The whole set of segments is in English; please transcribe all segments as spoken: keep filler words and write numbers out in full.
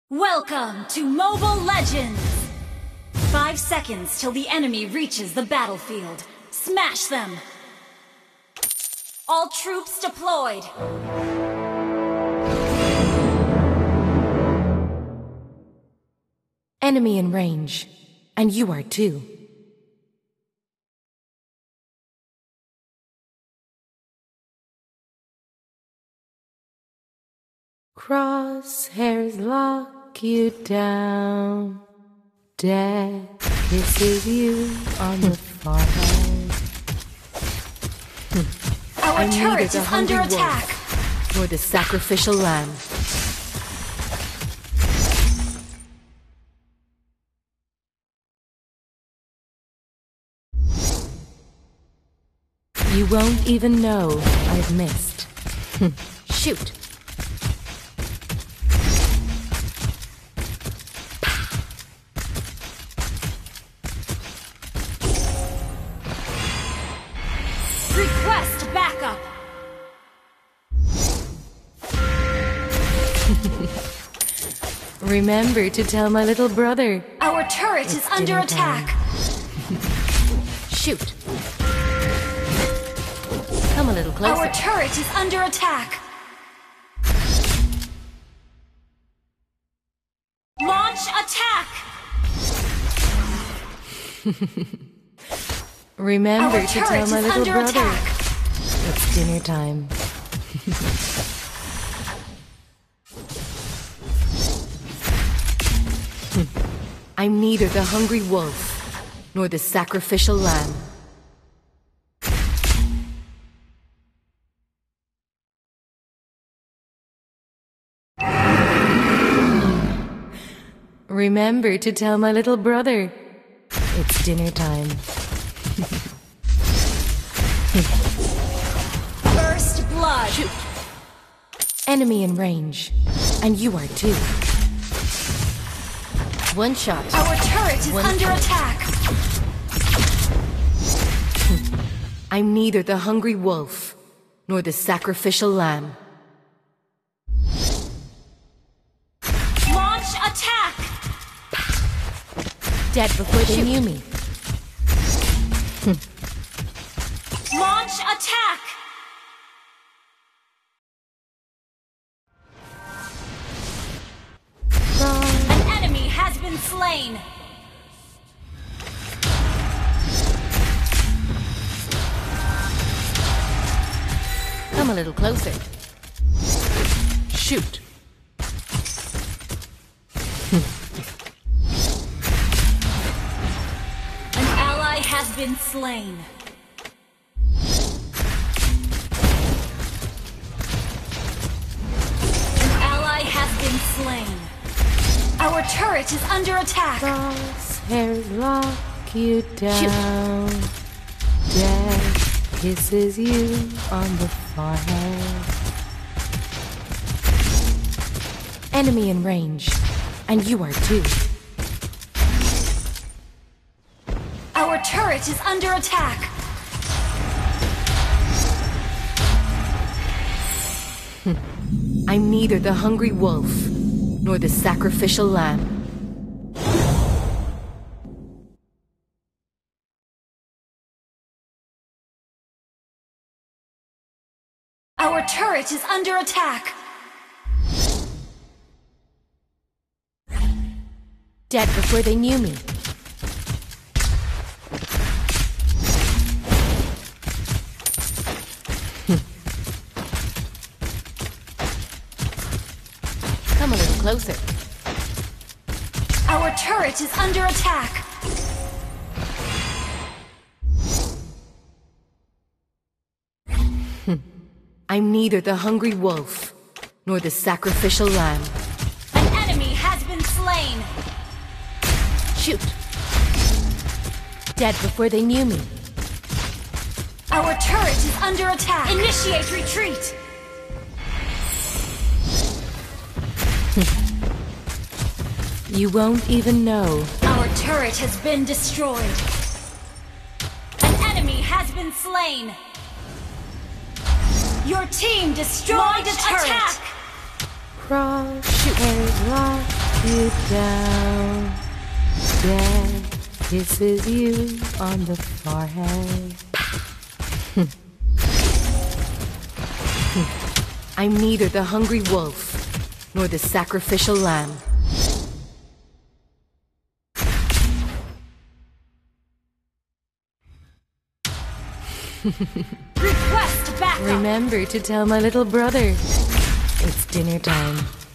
Welcome to Mobile Legends! Five seconds till the enemy reaches the battlefield. Smash them! All troops deployed! Enemy in range. And you are too. Crosshairs lock you down. Death kisses you on the forehead. Our I'm turret neither is the hungry under wolf, attack! nor the sacrificial lamb. You won't even know I've missed. Shoot! Request backup! Remember to tell my little brother. Our turret It's is under dinner attack! Shoot! Come a little closer. Our turret is under attack! Launch attack! Remember Our to tell turret my is little under brother. attack! It's dinner time. I'm neither the hungry wolf, nor the sacrificial lamb. Remember to tell my little brother. It's dinner time. First blood! Shoot. Enemy in range. And you are too. One shot. Our turret is One under kill. attack! I'm neither the hungry wolf, nor the sacrificial lamb. Launch attack! Dead before they knew me. Launch attack! An enemy has been slain! Come a little closer. Shoot. An ally has been slain. An ally has been slain. Our turret is under attack. Crosshairs lock you down. Death kisses you on the forehead. Enemy in range. And you are too. Our turret is under attack. I'm neither the hungry wolf, nor the sacrificial lamb. Our turret is under attack. Dead before they knew me. Come a little closer. Our turret is under attack. I'm neither the hungry wolf, nor the sacrificial lamb. An enemy has been slain. Shoot! Dead before they knew me. Our turret is under attack. Initiate retreat. You won't even know. Our turret has been destroyed. An enemy has been slain. Your team destroyed Launch the turret! Cross and lock you down. Death kisses you on the forehead. I'm neither the hungry wolf nor the sacrificial lamb. Request backup. Remember to tell my little brother it's dinner time.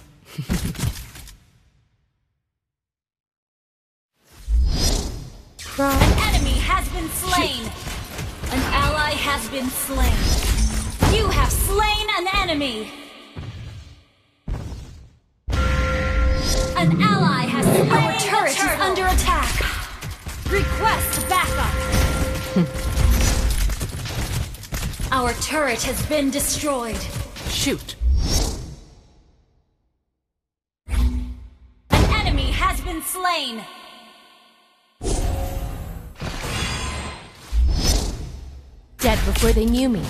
An enemy has been slain. An ally has been slain. You have slain an enemy. An ally has slain. Our turret is under attack. Request backup. Our turret has been destroyed. Shoot. An enemy has been slain. Dead before they knew me.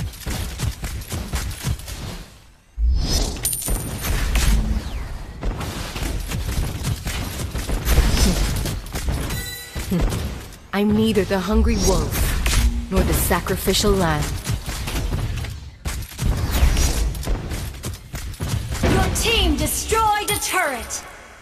I'm neither the hungry wolf nor the sacrificial lamb. Your team destroyed a turret.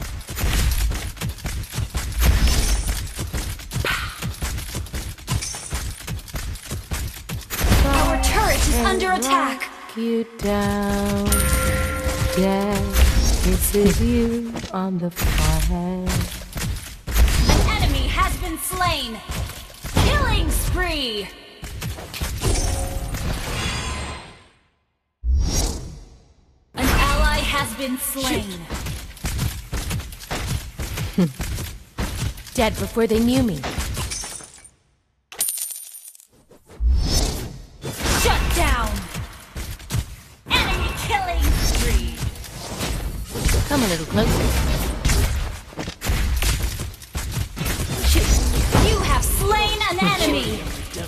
Our turret is under attack. Rock you down. Death kisses you on the forehead. An enemy has been slain. Killing spree. An ally has been slain. Dead before they knew me. Shut down. Enemy killing spree. Come a little closer. Shoot. You have slain an enemy.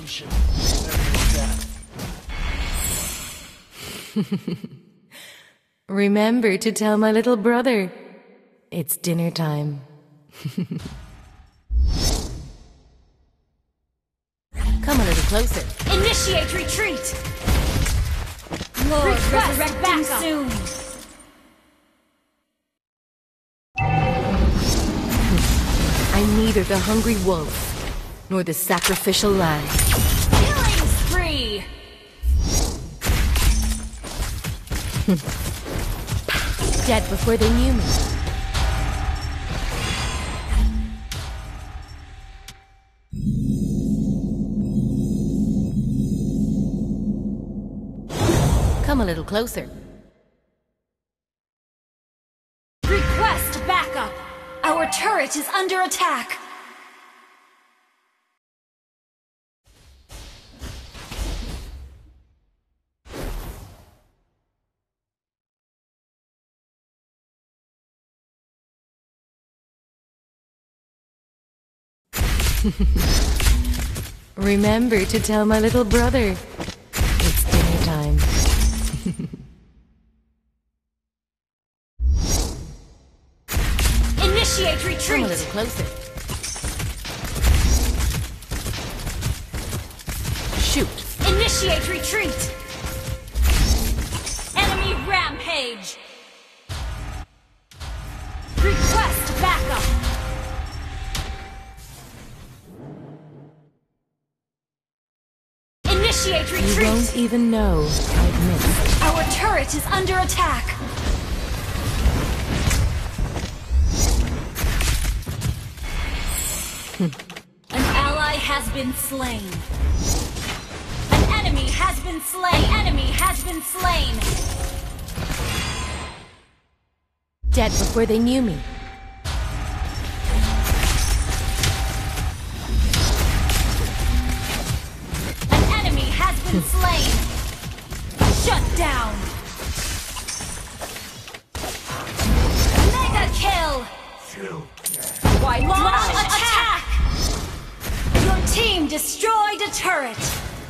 Remember to tell my little brother it's dinner time. Come a little closer. Initiate retreat. Lord, resurrect back soon. I'm neither the hungry wolf nor the sacrificial lamb. Killing spree. Dead before they knew me. Come a little closer. Request backup. Our turret is under attack. Remember to tell my little brother it's dinner time. Initiate Come retreat. a little closer. Shoot. Initiate retreat. Enemy rampage. Request backup. Initiate You retreat. won't even know I've missed. Our turret is under attack. An ally has been slain. An enemy has been slain. An enemy has been slain. Dead before they knew me. An enemy has been slain. Shut down. Mega kill. Why launch attack? Your team destroyed a turret.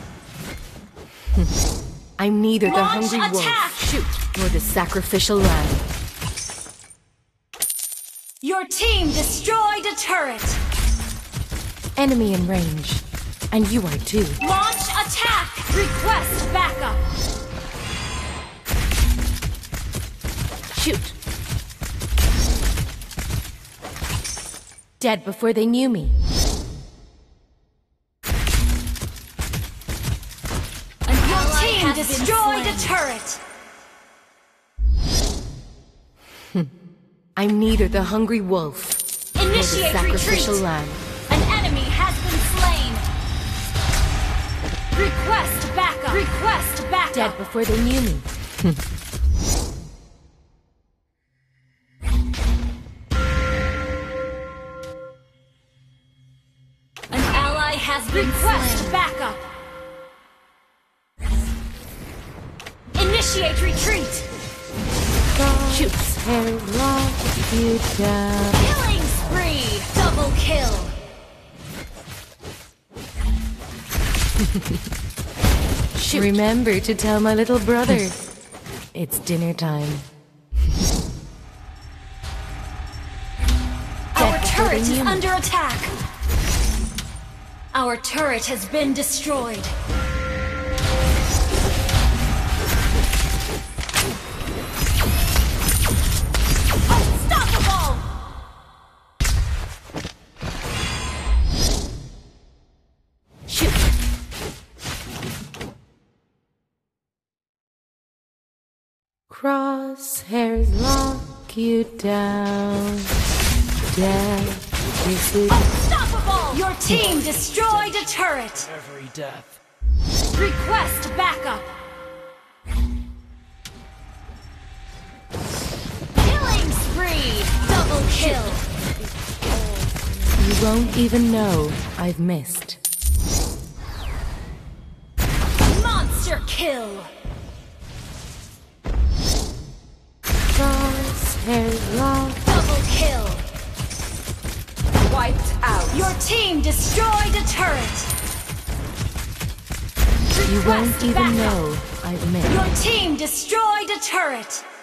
I'm neither the Launch hungry attack. wolf, shoot, nor the sacrificial lamb. Your team destroyed a turret! Enemy in range. And you are too. Launch attack! Request backup! Shoot! Dead before they knew me. Your team destroyed a turret! I'm neither the hungry wolf nor the Initiate sacrificial retreat! lamb. An enemy has been slain! Request backup! Request backup! Dead before they knew me. An ally has been Request slain. Backup! Initiate retreat! Shoots hair, lock you down. Killing spree! Double kill! Shoot. Remember to tell my little brother. It's dinner time. Our turret is under attack! Our turret has been destroyed. Unstoppable! Shoot! Crosshairs lock you down. Death is it. Unstoppable! Your team destroyed a turret! Every death. Request backup! Killing spree! Double kill! You won't even know I've missed. Monster kill! Crosshairs lock. Double kill! Wiped out. Your team destroyed a turret! You Request won't even backup. know I've missed. Your team destroyed a turret!